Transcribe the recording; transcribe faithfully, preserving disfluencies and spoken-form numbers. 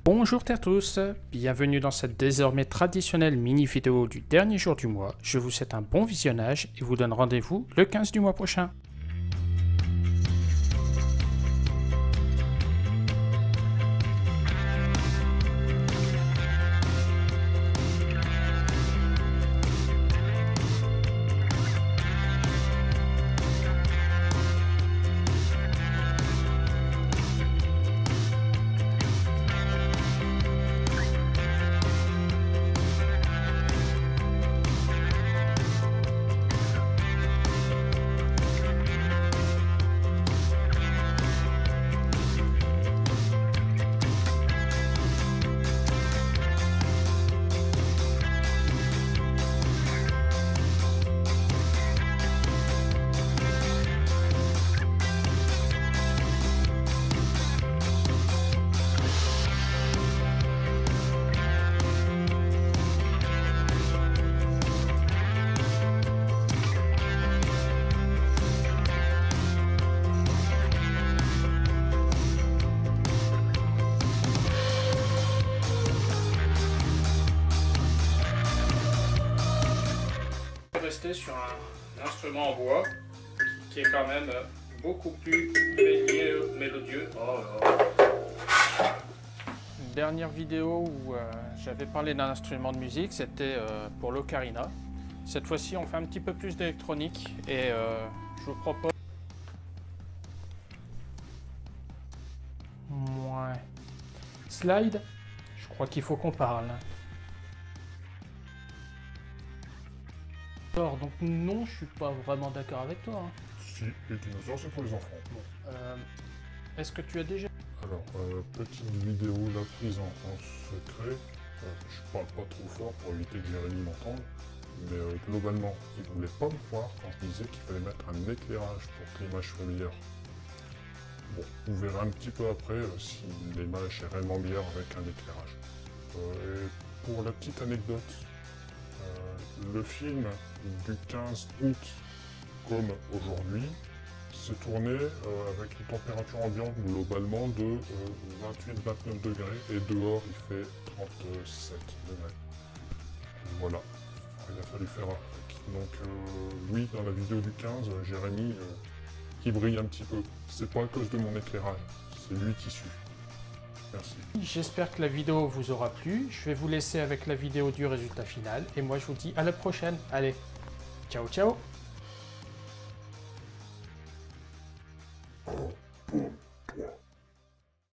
Bonjour à tous, bienvenue dans cette désormais traditionnelle mini vidéo du dernier jour du mois. Je vous souhaite un bon visionnage et vous donne rendez-vous le quinze du mois prochain. Rester sur un, un instrument en bois qui est quand même beaucoup plus mélodieux. mélodieux. Oh là. Dernière vidéo où euh, j'avais parlé d'un instrument de musique, c'était euh, pour l'ocarina. Cette fois-ci, on fait un petit peu plus d'électronique et euh, je vous propose. Ouais. Slide, je crois qu'il faut qu'on parle. Donc non, je suis pas vraiment d'accord avec toi. Hein. Si, les dinosaures c'est pour les enfants. Bon, euh, est-ce que tu as déjà... Alors, euh, petite vidéo là prise en, en secret. Euh, je parle pas trop fort pour éviter que Jérémy m'entende. Mais euh, globalement, il voulait pas me voir quand je disais qu'il fallait mettre un éclairage pour que l'image soit meilleure. Bon, vous verrez un petit peu après euh, si l'image est réellement meilleure avec un éclairage. Euh, et pour la petite anecdote, euh, le film du quinze août, comme aujourd'hui, s'est tourné euh, avec une température ambiante globalement de euh, vingt-huit à vingt-neuf degrés et dehors il fait trente-sept degrés. Voilà, il a fallu faire avec. Donc euh, oui, dans la vidéo du quinze, Jérémy euh, qui brille un petit peu. C'est pas à cause de mon éclairage, c'est lui qui suit. Merci. J'espère que la vidéo vous aura plu. Je vais vous laisser avec la vidéo du résultat final. Et moi, je vous dis à la prochaine. Allez, ciao, ciao. Boom.